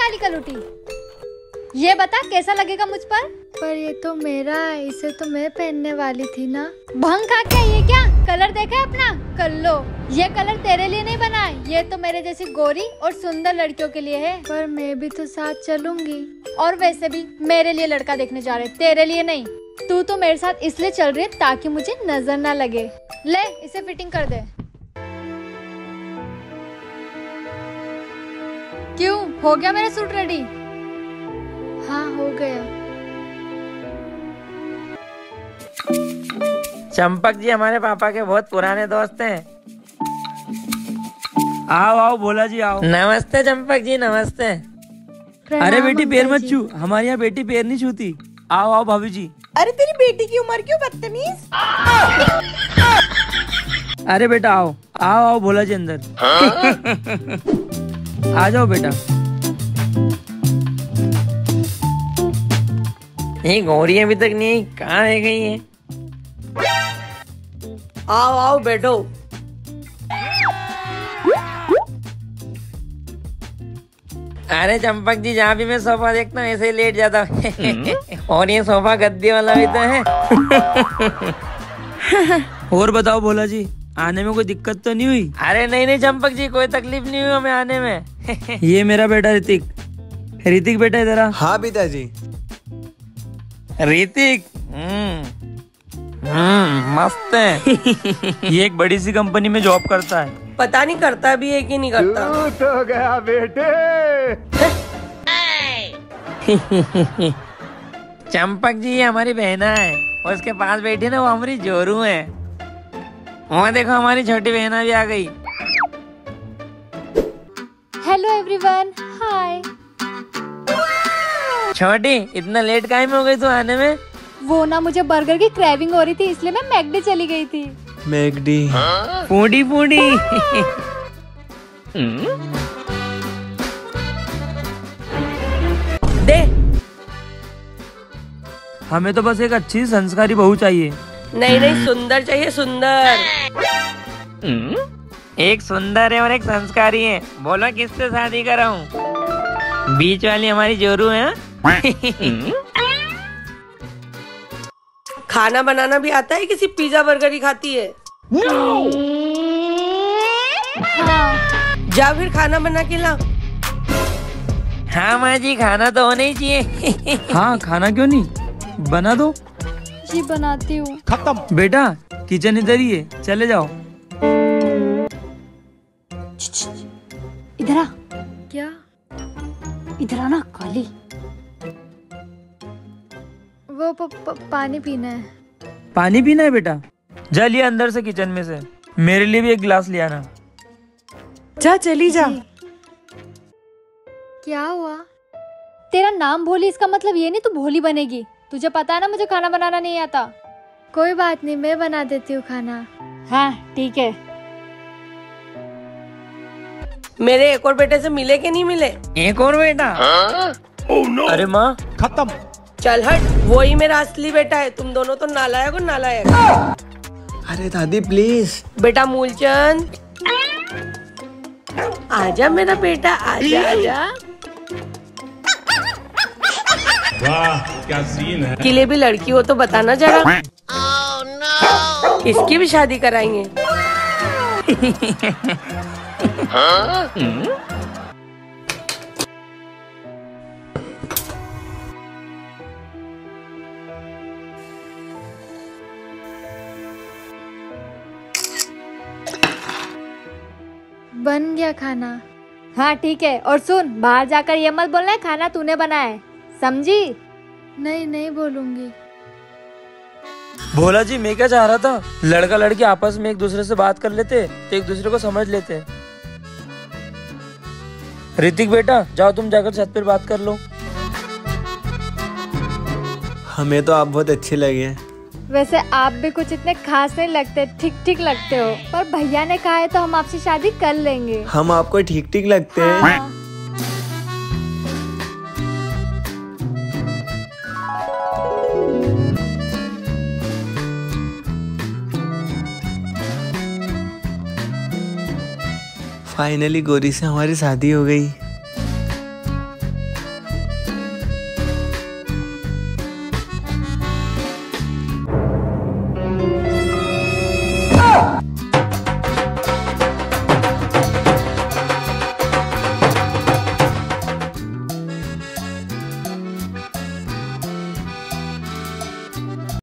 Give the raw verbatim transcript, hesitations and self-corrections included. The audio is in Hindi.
वाली कलूटी, ये बता कैसा लगेगा मुझ पर? पर ये तो मेरा है, इसे तो मैं पहनने वाली थी ना। भंग खा के ये क्या कलर देखा है अपना? कर लो, ये कलर तेरे लिए नहीं बना है, ये तो मेरे जैसी गोरी और सुंदर लड़कियों के लिए है। पर मैं भी तो साथ चलूंगी। और वैसे भी मेरे लिए लड़का देखने जा रहे, तेरे लिए नहीं। तू तो मेरे साथ इसलिए चल रही है ताकि मुझे नजर ना लगे। ले इसे फिटिंग कर दे। क्यों, हो गया मेरा सूट रेडी? हाँ हो गया। चंपक जी हमारे पापा के बहुत पुराने दोस्त हैं। आओ आओ भोला जी आओ। नमस्ते चंपक जी, नमस्ते। अरे बेटी पैर मत छू, हमारे यहाँ बेटी पैर नहीं छूती। आओ आओ भाभी जी। अरे तेरी बेटी की उम्र क्यों बदतमीज। अरे बेटा आओ आओ आओ भोला जी अंदर। आ जाओ बेटा। ये गौरी अभी तक नहीं, कहाँ रह गई है? आओ आओ बैठो। अरे चंपक जी, जहाँ भी मैं सोफा देखता हूँ ऐसे ही लेट जाता हूँ। और ये सोफा गद्दे वाला भी तो है। और बताओ भोला जी, आने में कोई दिक्कत तो नहीं हुई? अरे नहीं नहीं चंपक जी, कोई तकलीफ नहीं हुई हमें आने में। ये मेरा बेटा ऋतिक। ऋतिक बेटा इधर आ। हाँ पिताजी। ऋतिक हम्म हम्म मस्त है। ये एक बड़ी सी कंपनी में जॉब करता है। पता नहीं करता भी है कि नहीं करता। तो गया बेटे। चंपक जी ये हमारी बहना है और उसके पास बैठी ना वो हमारी जोरू है। वहाँ देखो हमारी छोटी बहना भी आ गई। Hello everyone, hi. छोटी इतना लेट काहे में हो गई तू आने में? वो ना मुझे बर्गर की क्रेविंग हो रही थी, इसलिए मैं मैकडी चली गई थी। McD foodie foodie. दे। हमें तो बस एक अच्छी संस्कारी बहू चाहिए। नहीं नहीं सुंदर चाहिए, सुंदर। एक सुंदर है और एक संस्कारी है, बोलो किससे शादी कराऊं? बीच वाली हमारी जोरू है। खाना बनाना भी आता है, किसी पिज्जा बर्गर ही खाती है। हाँ। जा फिर खाना बना के ला। हाँ माँ जी, खाना तो होना ही चाहिए। हाँ खाना क्यों नहीं, बना दो। जी बनाती हूँ। खत्म। बेटा किचन इधर ही है, चले जाओ। इधर आ। क्या? इधर आना काली। वो प, प, पानी पीना है। पानी पीना है बेटा? जा लिया अंदर से, किचन में से। मेरे लिए भी एक गिलास ले आना। जा चली जा। क्या हुआ? तेरा नाम भोली, इसका मतलब ये नहीं तू भोली बनेगी। तुझे पता है ना मुझे खाना बनाना नहीं आता। कोई बात नहीं, मैं बना देती हूँ खाना। हाँ ठीक है। मेरे एक और बेटे से मिले कि नहीं मिले? एक और बेटा? oh, no. अरे माँ खत्म। चल हट, वो ही मेरा असली बेटा है। तुम दोनों तो नालायक हो, नालायक। अरे दादी प्लीज। बेटा मूलचंद, आजा मेरा बेटा, आजा आजा। वाह क्या सीन है। किले भी लड़की हो तो बताना जरा। oh, no. इसकी भी शादी कराएंगे। हाँ? बन गया खाना। हाँ ठीक है, और सुन, बाहर जाकर ये मत बोलना है खाना तूने बनाया है, समझी? नहीं नहीं बोलूंगी। भोला जी मैं क्या चाह रहा था, लड़का लड़की आपस में एक दूसरे से बात कर लेते तो एक दूसरे को समझ लेते। ऋतिक बेटा जाओ तुम जाकर छत पर बात कर लो। हमें तो आप बहुत अच्छे लगे। वैसे आप भी कुछ इतने खास नहीं लगते, ठीक ठीक लगते हो, पर भैया ने कहा है तो हम आपसे शादी कर लेंगे। हम आपको ठीक ठीक लगते हैं। हाँ। फाइनली गोरी से हमारी शादी हो गई।